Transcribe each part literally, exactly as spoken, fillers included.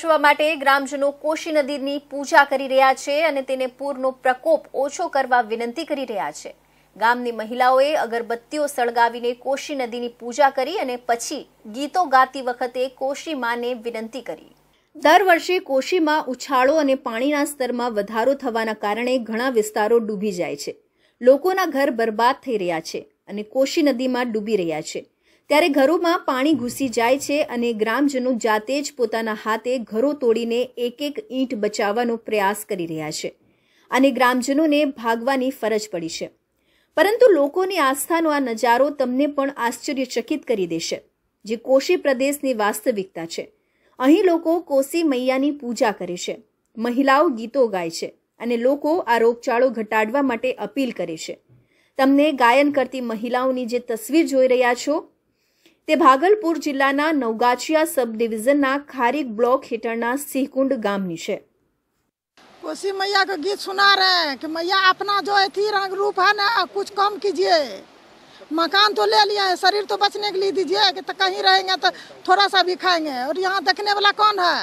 બચવા માટે ગ્રામજનો કોશી નદીની પૂજા કરી રહ્યા છે અને તેને પૂરનો પ્રકોપ ઓછો કરવા વિનંતી કરી રહ્યા છે। ગામની મહિલાઓએ અગરબત્તીઓ સળગાવીને કોશી નદીની પૂજા કરી અને પછી ગીતો ગાતી વખતે કોશી માને વિનંતી કરી। દર વર્ષે કોશીમાં ઉછાળો અને પાણીના સ્તરમાં વધારો થવાના કારણે ઘણા વિસ્તારો ડૂબી જાય છે। લોકોના ઘર બરબાદ થઈ રહ્યા છે અને કોશી નદીમાં ડૂબી રહ્યા છે। ત્યારે ઘરોમાં પાણી ઘૂસી જાય છે અને ગ્રામજનો જાતે જ પોતાના હાથે ઘરો તોડીને એક એક ઈંટ બચાવવાનો પ્રયાસ કરી રહ્યા છે અને ગ્રામજનોને ભાગવાની ફરજ પડી છે। પરંતુ લોકોની આસ્થાનો આ નજારો તમને પણ આશ્ચર્યચકિત કરી દેશે, જે કોશી પ્રદેશની વાસ્તવિકતા છે। અહીં લોકો કોશી મૈયાની પૂજા કરે છે, મહિલાઓ ગીતો ગાય છે અને લોકો આ રોગચાળો ઘટાડવા માટે અપીલ કરે છે। તમને ગાયન કરતી મહિલાઓની જે તસવીર જોઈ રહ્યા છો તે ભાગલपुर જિલ્લાના નવગાછિયા સબ ડિવિઝનના ખારીક બ્લોક હેઠળના સિંહકુંડ ગામની છે। कोसी मैया का गीत सुना रहे हैं कि मैया अपना जो थी रंग रूप है ना कुछ कम कीजिए। मकान तो ले लिया है, शरीर तो बचने के लिए दीजिए कि तो कहीं रहेंगे तो थोड़ा सा भी खाएंगे। और यहाँ देखने वाला कौन है?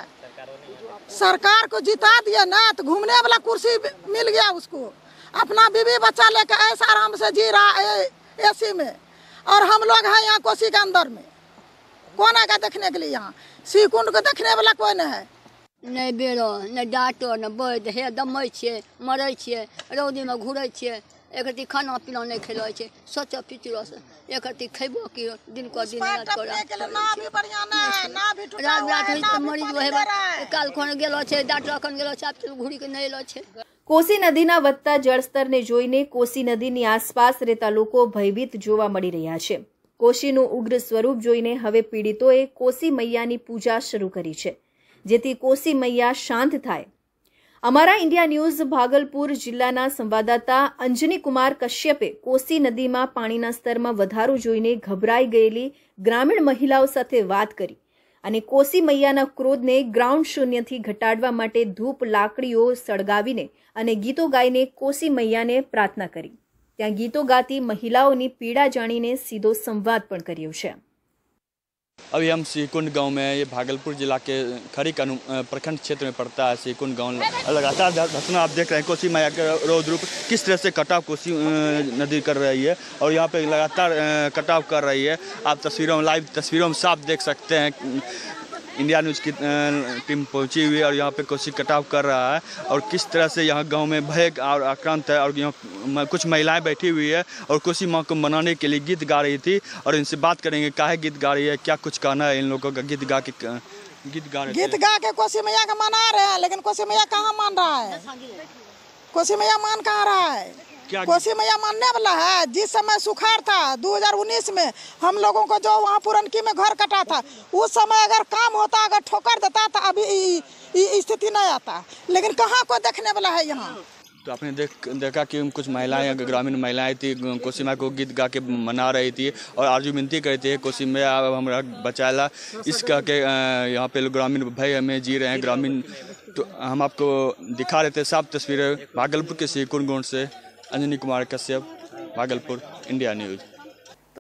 सरकार को जिता दिया ना तो घूमने वाला कुर्सी मिल गया उसको। अपना बीवी बच्चा लेकर ऐसा आराम से जी रहा है एसी में, और हम लोग हैं यहाँ कोसी के अंदर में। कौन आएगा देखने के लिए? यहाँ सिंहकुंड को देखने वाला कोई नहीं है। नहीं बेरो नहीं डॉक्टर न वैद हे दमै छे मरै छे रौदी में घूरै छे। एक रती खाना पीना नहीं खेलो छे सोच पिचरो से एक रती खैबो कि दिन को दिन रात करा ना भी बढ़िया ना है ना भी टूटा रात रात है, है मरीज वहे काल खोन गेलो छे डॉक्टर कन गेलो छे आप घूरी के नहीं लो छे। કોસી નદીના વધતા જળસ્તરને જોઈને કોસી નદીની આસપાસ રહેતા લોકો ભયભીત જોવા મળી રહ્યા છે। કોશીનું ઉગ્ર સ્વરૂપ જોઈને હવે પીડિતોએ કોસી મૈયાની પૂજા શરૂ કરી છે, જેથી કોસી મૈયા શાંત થાય। અમારા ઇન્ડિયા ન્યૂઝ ભાગલપુર જિલ્લાના સંવાદદાતા અંજની કુમાર કશ્યપે કોસી નદીમાં પાણીના સ્તરમાં વધારો જોઈને ગભરાઈ ગયેલી ગ્રામીણ મહિલાઓ સાથે વાત કરી અને કોસી મૈયાના ક્રોધને ગ્રાઉન્ડ શૂન્યથી ઘટાડવા માટે ધૂપ લાકડીઓ સળગાવીને અને ગીતો ગાઈને કોસી મૈયાને પ્રાર્થના કરી। ત્યાં ગીતો ગાતી મહિલાઓની પીડા જાણીને सीधो संवाद પણ કર્યો છે। अभी हम सिंहकुंड गांव में, ये भागलपुर जिला के खरीक प्रखंड क्षेत्र में पड़ता है सिंहकुंड गांव। लगातार घटना आप देख रहे हैं, कोसी मैया का रौद्र रूप किस तरह से कटाव कोसी नदी कर रही है और यहाँ पे लगातार कटाव कर रही है। आप तस्वीरों में लाइव तस्वीरों में साफ देख सकते हैं इंडिया न्यूज़ की टीम पहुंची हुई है और यहाँ पे कोसी कटाव कर रहा है और किस तरह से यहाँ गांव में भय और आक्रांत है। और यहाँ कुछ महिलाएं बैठी हुई है और कोसी माँ को मनाने के लिए गीत गा रही थी और इनसे बात करेंगे काहे गीत गा रही है, क्या कुछ कहना है इन लोगों का। गीत गा के गीत गा रहे गीत गा के कोसी मैया का मना रहे हैं, लेकिन कोसी मैया कहाँ मान रहा है? कोसी मैया मान कहाँ रहा है? कोसी मैया मानने वाला है? जिस समय सुखाड़ था दो हज़ार उन्नीस में, हम लोगों को जो वहाँ पुरनकी में घर कटा था, उस समय अगर काम होता, अगर ठोकर देता था, अभी स्थिति नहीं आता। लेकिन कहाँ को देखने वाला है यहाँ? तो आपने देख देखा कि कुछ महिलाएं, ग्रामीण महिलाएं थी, कोसी मैया को गीत गा के मना रही थी और आरजू विनती करती है कोसी मैया हमारा बचाला। इस कह के यहाँ पे लोग ग्रामीण भय में जी रहे हैं ग्रामीण। तो हम आपको दिखा रहे थे साफ तस्वीरें भागलपुर के सिंहकुंड गांव से। Anjani Kumar Kashyap, Bhagalpur, India news.